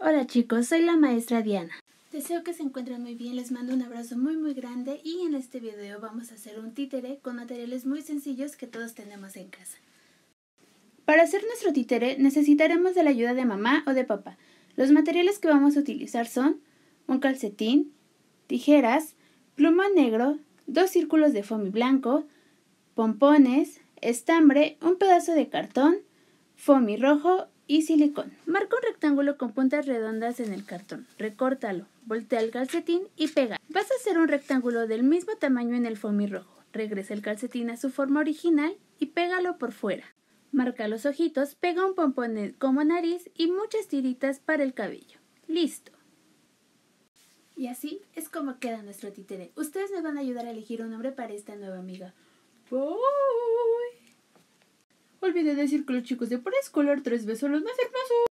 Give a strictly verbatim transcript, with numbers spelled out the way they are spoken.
Hola chicos, soy la maestra Diana. Deseo que se encuentren muy bien, les mando un abrazo muy muy grande y en este video vamos a hacer un títere con materiales muy sencillos que todos tenemos en casa. Para hacer nuestro títere necesitaremos de la ayuda de mamá o de papá. Los materiales que vamos a utilizar son un calcetín, tijeras, pluma negro, dos círculos de foamy blanco, pompones, estambre, un pedazo de cartón, foamy rojo y silicón. Marca un rectángulo con puntas redondas en el cartón, recórtalo, voltea el calcetín y pega. Vas a hacer un rectángulo del mismo tamaño en el foamy rojo. Regresa el calcetín a su forma original y pégalo por fuera. Marca los ojitos, pega un pompón como nariz y muchas tiritas para el cabello. ¡Listo! Y así es como queda nuestro títere. Ustedes me van a ayudar a elegir un nombre para esta nueva amiga. ¡Bye! Olvidé decir que los chicos de Preescolar tres B son los más hermosos.